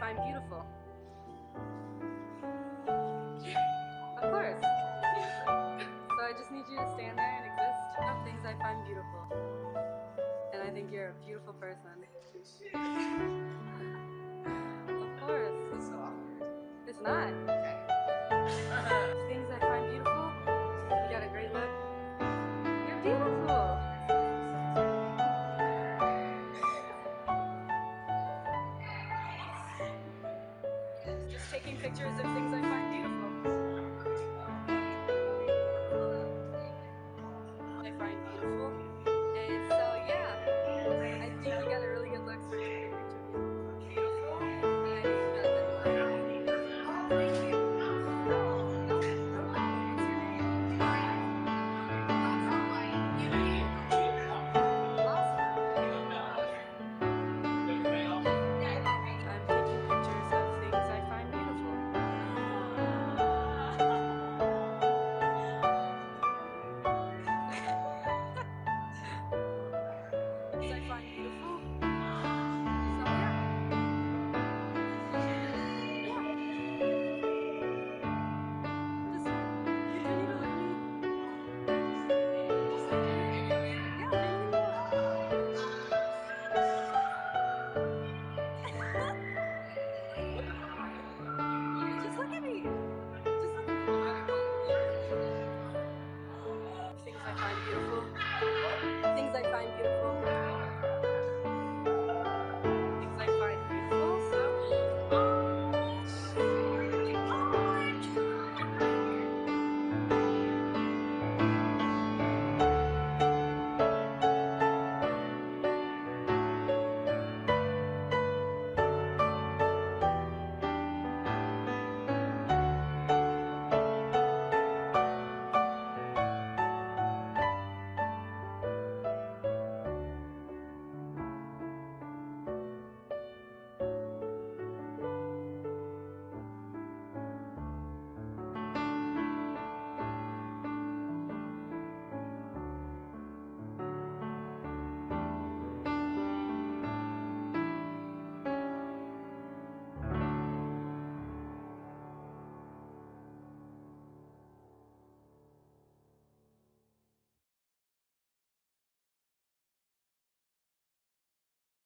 find beautiful. Of course. So I just need you to stand there and exist of things I find beautiful. And I think you're a beautiful person. Of course. It's so awkward. It's not. Okay.